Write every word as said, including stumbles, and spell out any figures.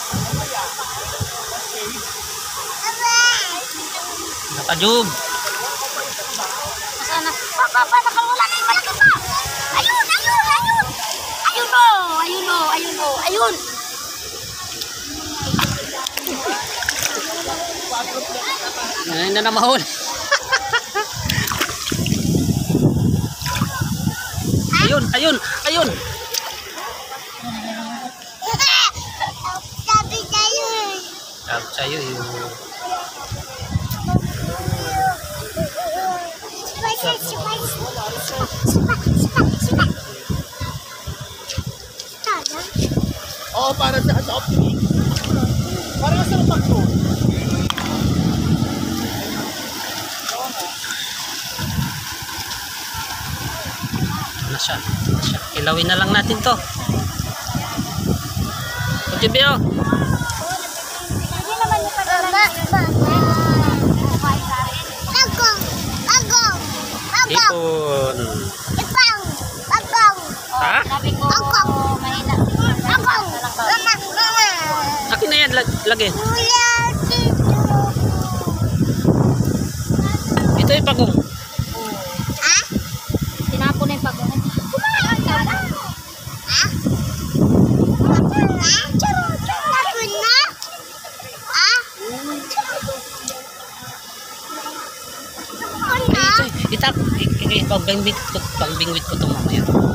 Nakajub. Sana. Papa, pa, nakawala na yung malaki pa. Ayun, ayun, ayun. Ayun o, ayun o, ayun o, ayun. Ngayon na na mahuli. Ayun, ayun, ayun. Sabi tayo eh. Sabi sa'yo yung... Sipay, sipay, sipay, sipay, sipay, sipay. Tala? Oo, para sa soft drink. Para sa pakto. Ano siya? Ano siya? Kilawin na lang natin to. Pagkibyo. Hindi naman yung padala. Agong, agong, agong. Ipon. Ipang, agong. Ha? Sabi ko, mahina. Agong, mama, mama. Akin na yan. Lag lagay. Wala dito. Ito yung pagong. Ha? Tinapon na yung pagong. Kumain ka na. Ha? Ha? Tinapon na? Ha? Ano? Ito, ito, ito, pagbingwit ko, pagbingwit ko ito mamaya.